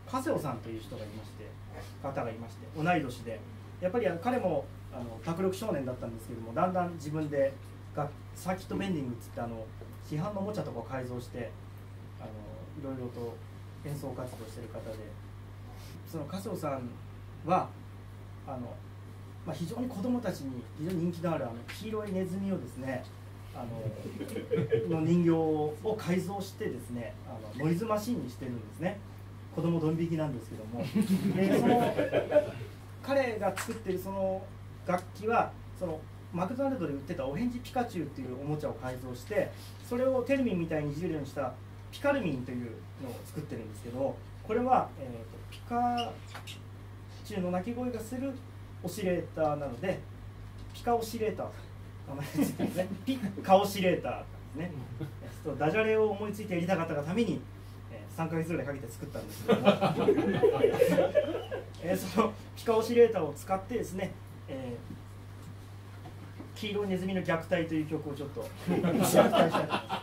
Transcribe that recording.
加瀬尾さんという方がいまして同い年で、やっぱり彼も卓力少年だったんですけども、だんだん自分でサーキットベンディングっていって市販のおもちゃとかを改造していろいろと演奏活動している方で、その加瀬尾さんは非常に子どもたちに非常に人気のある黄色いネズミをですねの人形を改造してですねノイズマシンにしてるんですね。子供ドン引きなんですけども、でその彼が作ってるその楽器はそのマクドナルドで売ってたお返事ピカチュウっていうおもちゃを改造して、それをテルミンみたいにいじれるようにしたピカルミンというのを作ってるんですけど、これは、ピカチュウの鳴き声がするオシレーターなのでピカオシレーターと名前がついてますね。ピカオシレーターですね。ダジャレを思いついてやりたかったがために3ヶ月ぐらいかけて作ったんですけどもそのピカオシレーターを使ってですね、黄色いネズミの虐待という曲をちょっと虐待したいと思います。